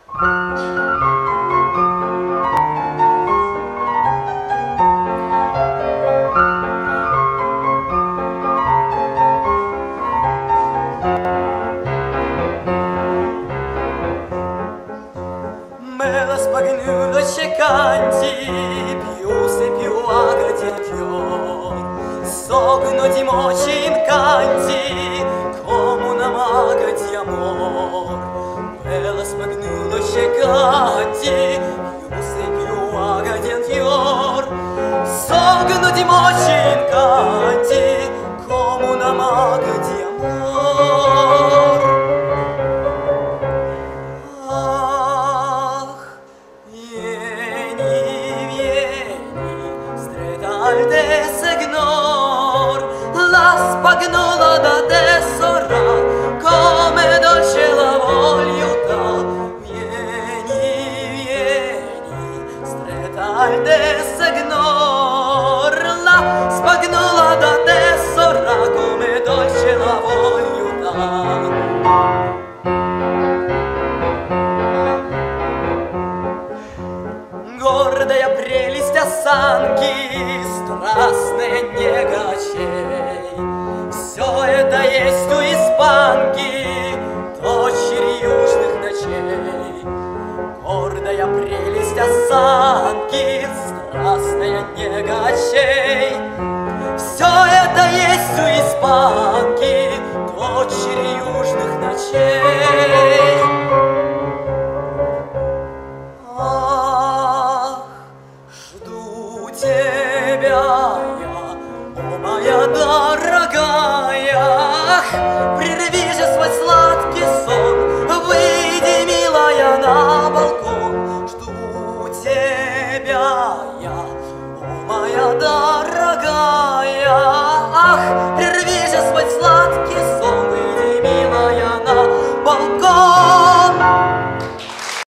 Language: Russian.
Me la spagnulo canti, più se più agati al fior, sogno di moci in canti, come una maga di amor. Me la spagnulo canti, più se più agati al fior, sogno di moci in canti, come una maga di amor. Te segnor, la spagnola da te sorrà, come dolce la vogliuta. Vieni, vieni, stretta al te segnor, la spagnola da te sorrà, come dolce la vogliuta. Гордая прелесть осанки, страстная нега очей, все это есть у испанки, дочери южных ночей. Гордая прелесть осанки, страстная нега очей, все это есть у испанки,